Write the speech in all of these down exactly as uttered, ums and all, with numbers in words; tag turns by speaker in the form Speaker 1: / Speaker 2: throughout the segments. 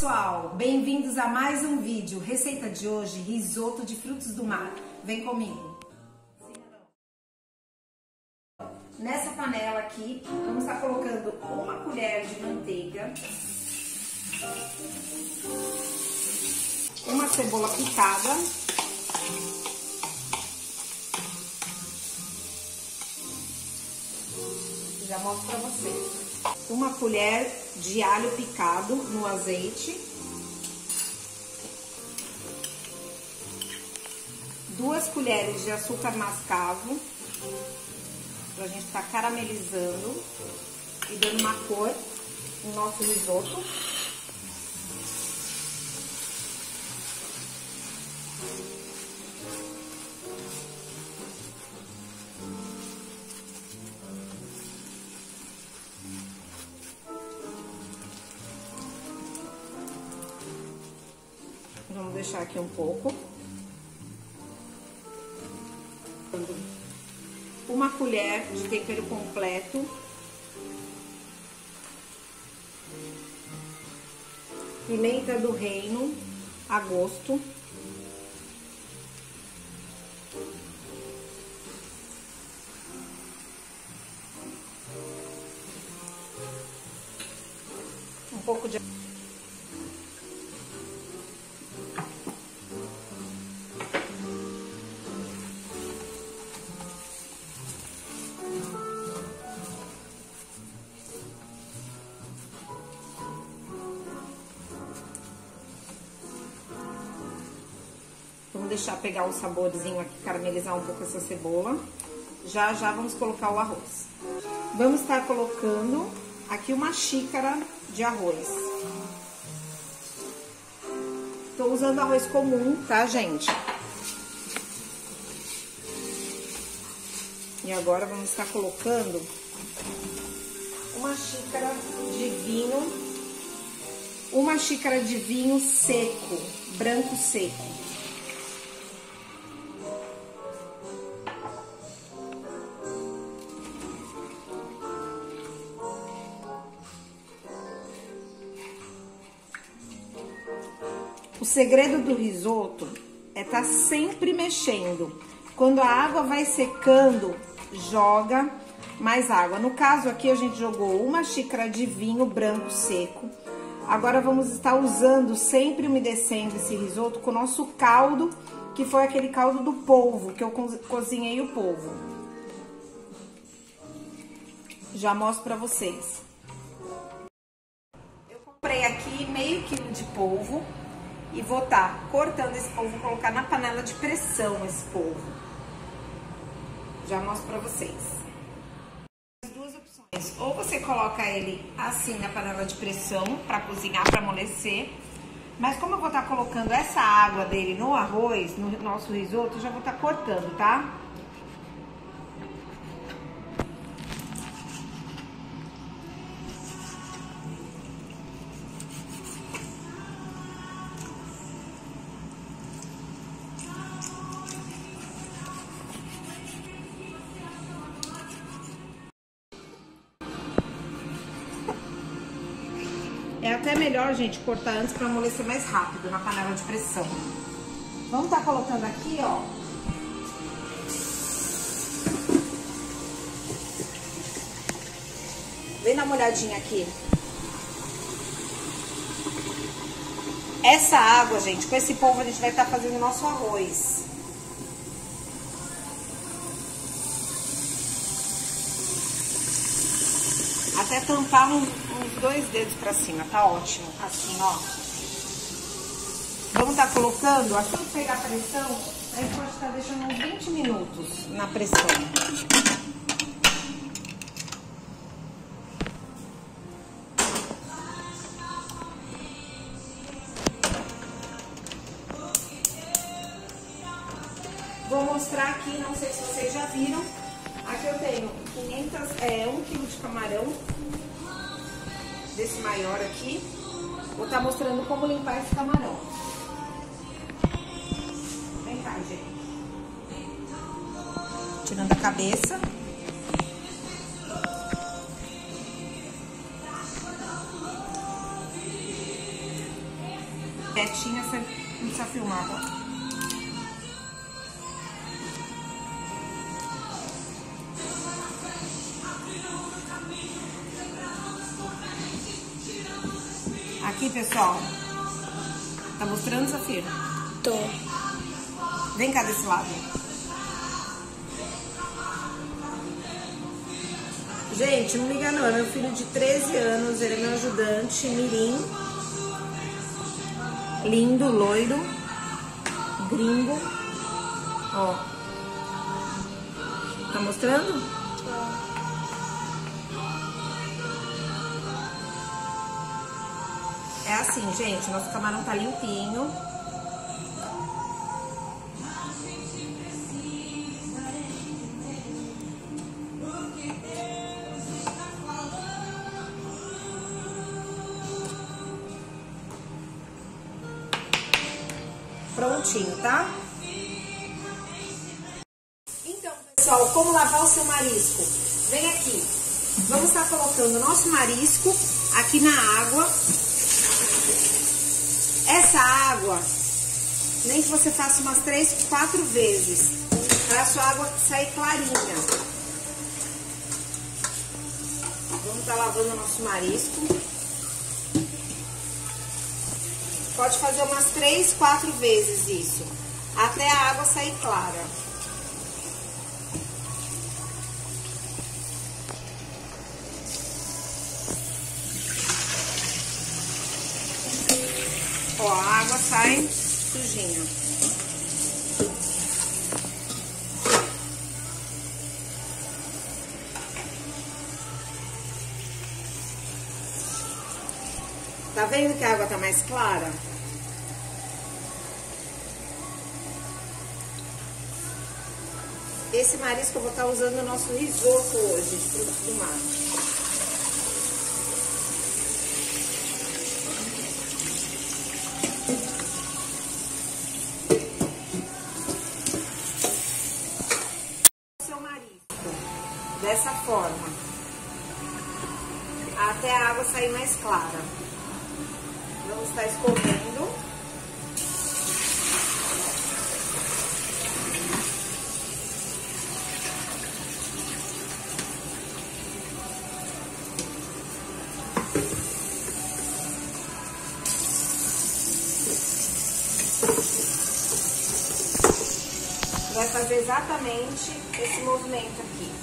Speaker 1: pessoal, bem-vindos a mais um vídeo. Receita de hoje, risoto de frutos do mar. Vem comigo. Nessa panela aqui, vamos estar colocando uma colher de manteiga, uma cebola picada, já mostro pra vocês. Uma colher de alho picado no azeite, duas colheres de açúcar mascavo, pra gente estar caramelizando e dando uma cor no nosso risoto. Vamos deixar aqui um pouco. Uma colher de tempero completo. Pimenta do reino a gosto. Um pouco de Vamos deixar pegar um saborzinho aqui, caramelizar um pouco essa cebola. Já, já vamos colocar o arroz. Vamos estar colocando aqui uma xícara de arroz. Tô usando arroz comum, tá, gente? E agora vamos estar colocando uma xícara de vinho, uma xícara de vinho seco, branco seco. O segredo do risoto é estar sempre mexendo. Quando a água vai secando, joga mais água. No caso aqui, a gente jogou uma xícara de vinho branco seco. Agora vamos estar usando, sempre umedecendo esse risoto com o nosso caldo, que foi aquele caldo do polvo, que eu cozinhei o polvo. Já mostro pra vocês. Eu comprei aqui meio quilo de polvo. E vou estar cortando esse polvo, colocar na panela de pressão esse polvo. Já mostro pra vocês. As duas opções. Ou você coloca ele assim na panela de pressão pra cozinhar, pra amolecer. Mas como eu vou estar colocando essa água dele no arroz, no nosso risoto, eu já vou estar cortando, tá? É até melhor, gente, cortar antes para amolecer mais rápido na panela de pressão. Vamos estar colocando aqui, ó. Vem dar uma olhadinha aqui. Essa água, gente, com esse polvo a gente vai estar fazendo o nosso arroz. Até tampar uns, uns dois dedos pra cima, tá ótimo. Assim, ó. Vamos estar colocando, assim que pegar a pressão, a gente pode estar deixando uns vinte minutos na pressão. Vou mostrar aqui, não sei se vocês já viram. Aqui eu tenho quinhentos, é, um quilo de camarão, desse maior aqui. Vou estar mostrando como limpar esse camarão. Vem cá, gente. Tirando a cabeça. quietinha, você não precisa filmar agora. Aqui, pessoal. Tá mostrando, Safira?
Speaker 2: Tô.
Speaker 1: Vem cá desse lado. Gente, não liga não, é meu filho de treze anos, ele é meu ajudante, mirim. Lindo, loiro, gringo. Ó. Tá mostrando? É assim, gente, nosso camarão tá limpinho. Prontinho, tá? Então, pessoal, como lavar o seu marisco? Vem aqui. Vamos estar colocando o nosso marisco aqui na água. Essa água, nem que você faça umas três, quatro vezes, para a sua água sair clarinha. Vamos estar lavando o nosso marisco. Pode fazer umas três, quatro vezes isso, até a água sair clara. Ó, a água sai sujinha. Tá vendo que a água tá mais clara? Esse marisco eu vou estar usando o nosso risoto hoje, de frutos do mar. Dessa forma, até a água sair mais clara. Vamos estar escorrendo. Vai fazer exatamente esse movimento aqui.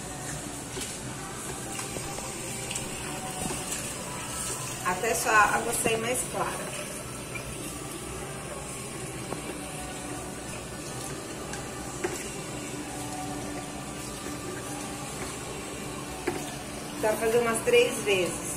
Speaker 1: Até só a água sair mais clara. Dá pra fazer umas três vezes.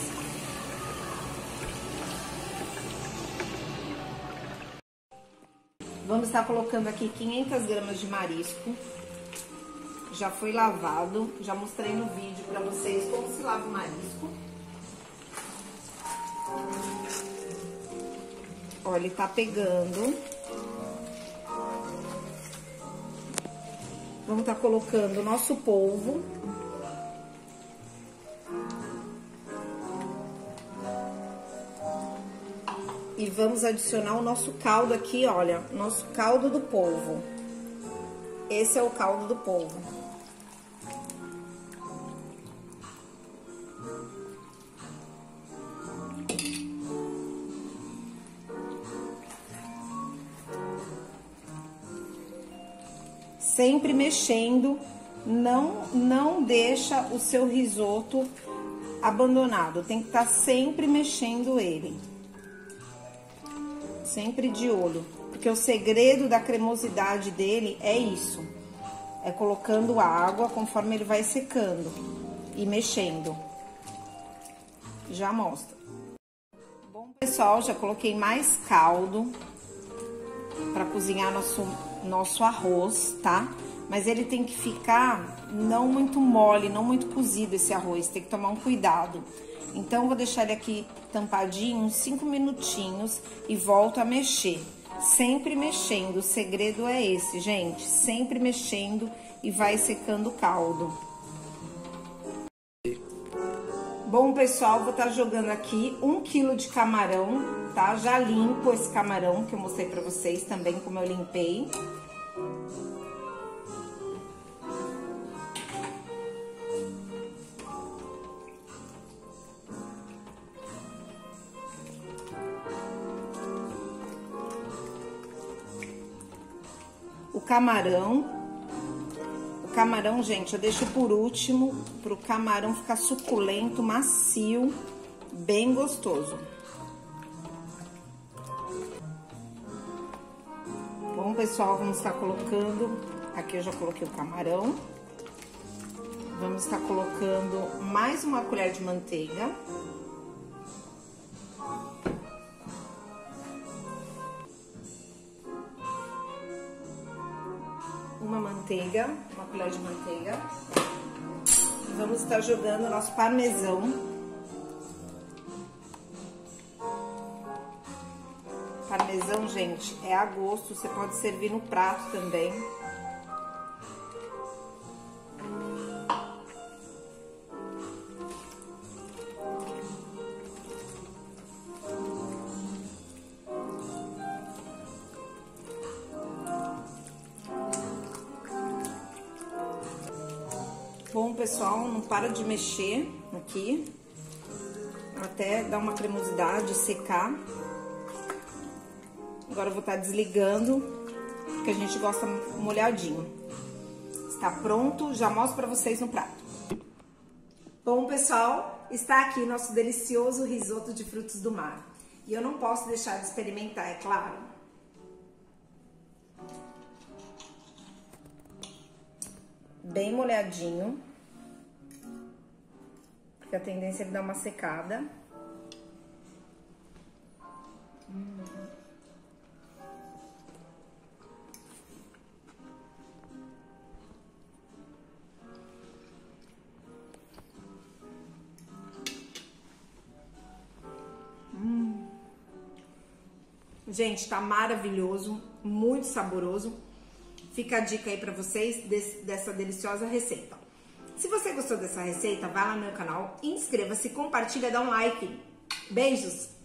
Speaker 1: Vamos estar colocando aqui quinhentas gramas de marisco. Já foi lavado. Já mostrei no vídeo pra vocês como se lava o marisco. Olha, ele tá pegando. Vamos estar colocando o nosso polvo. E vamos adicionar o nosso caldo aqui, olha, nosso caldo do polvo. Esse é o caldo do polvo. Sempre mexendo, não, não deixa o seu risoto abandonado. Tem que estar sempre mexendo ele. Sempre de olho. Porque o segredo da cremosidade dele é isso. É colocando água conforme ele vai secando e mexendo. Já mostra. Bom, pessoal, já coloquei mais caldo para cozinhar nosso, nosso arroz, tá? Mas ele tem que ficar não muito mole, não muito cozido esse arroz, tem que tomar um cuidado. Então, vou deixar ele aqui tampadinho uns cinco minutinhos e volto a mexer. Sempre mexendo, o segredo é esse, gente. Sempre mexendo e vai secando o caldo. Bom, pessoal, vou estar jogando aqui um quilo de camarão tá? Já limpo esse camarão que eu mostrei pra vocês também, como eu limpei. O camarão... O camarão, gente, eu deixo por último, pro camarão ficar suculento, macio, bem gostoso. Bom, pessoal, vamos estar colocando... Aqui eu já coloquei o camarão. Vamos estar colocando mais uma colher de manteiga. Uma manteiga, uma colher de manteiga. E vamos estar jogando o nosso parmesão. Parmesão, gente, é a gosto, você pode servir no prato também. Bom, pessoal, não para de mexer aqui, até dar uma cremosidade, secar. Agora eu vou estar desligando, porque a gente gosta molhadinho. Está pronto, já mostro pra vocês no prato. Bom, pessoal, está aqui nosso delicioso risoto de frutos do mar. E eu não posso deixar de experimentar, é claro. Bem molhadinho, porque a tendência é ele dar uma secada. Hum. Hum. Gente, tá maravilhoso, muito saboroso. Fica a dica aí pra vocês desse, dessa deliciosa receita. Se você gostou dessa receita, vá lá no meu canal, inscreva-se, compartilha, dá um like. Beijos!